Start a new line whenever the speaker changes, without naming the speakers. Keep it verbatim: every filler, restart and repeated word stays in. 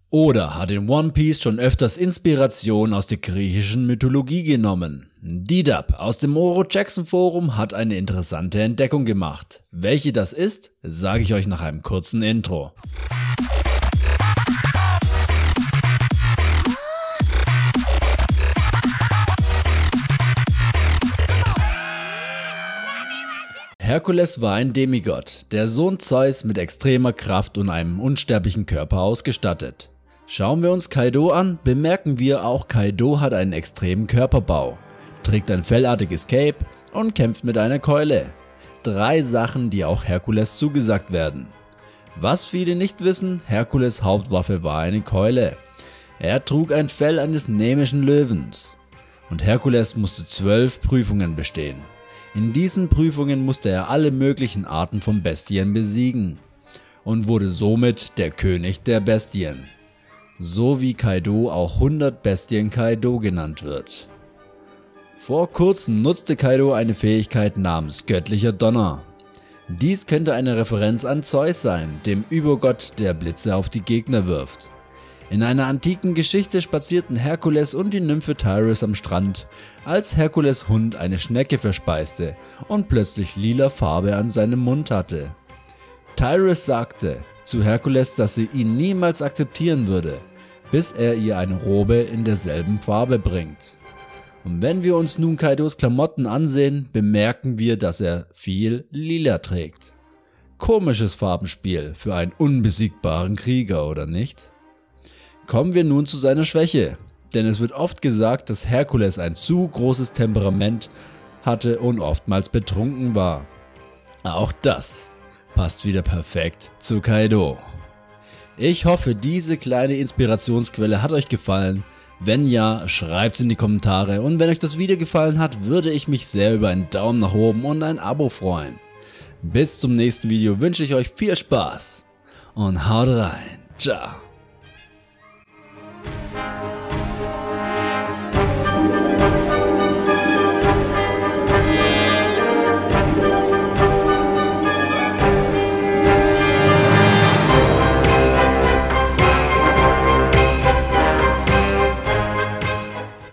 Oder hat in One Piece schon öfters Inspiration aus der griechischen Mythologie genommen? D-Dub aus dem Oro Jackson Forum hat eine interessante Entdeckung gemacht. Welche das ist, sage ich euch nach einem kurzen Intro. Herkules war ein Demigott, der Sohn Zeus mit extremer Kraft und einem unsterblichen Körper ausgestattet. Schauen wir uns Kaido an, bemerken wir auch, Kaido hat einen extremen Körperbau, trägt ein fellartiges Cape und kämpft mit einer Keule. Drei Sachen, die auch Herkules zugesagt werden. Was viele nicht wissen, Herkules Hauptwaffe war eine Keule. Er trug ein Fell eines nämischen Löwens. Und Herkules musste zwölf Prüfungen bestehen. In diesen Prüfungen musste er alle möglichen Arten von Bestien besiegen und wurde somit der König der Bestien. So wie Kaido auch hundert Bestien Kaido genannt wird. Vor kurzem nutzte Kaido eine Fähigkeit namens Göttlicher Donner. Dies könnte eine Referenz an Zeus sein, dem Übergott, der Blitze auf die Gegner wirft. In einer antiken Geschichte spazierten Herkules und die Nymphe Tyrus am Strand, als Herkules Hund eine Schnecke verspeiste und plötzlich lila Farbe an seinem Mund hatte. Tyrus sagte zu Herkules, dass sie ihn niemals akzeptieren würde, bis er ihr eine Robe in derselben Farbe bringt. Und wenn wir uns nun Kaidos Klamotten ansehen, bemerken wir, dass er viel lila trägt. Komisches Farbenspiel für einen unbesiegbaren Krieger, oder nicht? Kommen wir nun zu seiner Schwäche, denn es wird oft gesagt, dass Herkules ein zu großes Temperament hatte und oftmals betrunken war. Auch das passt wieder perfekt zu Kaido. Ich hoffe, diese kleine Inspirationsquelle hat euch gefallen. Wenn ja, schreibt es in die Kommentare, und wenn euch das Video gefallen hat, würde ich mich sehr über einen Daumen nach oben und ein Abo freuen. Bis zum nächsten Video wünsche ich euch viel Spaß und haut rein. Ciao.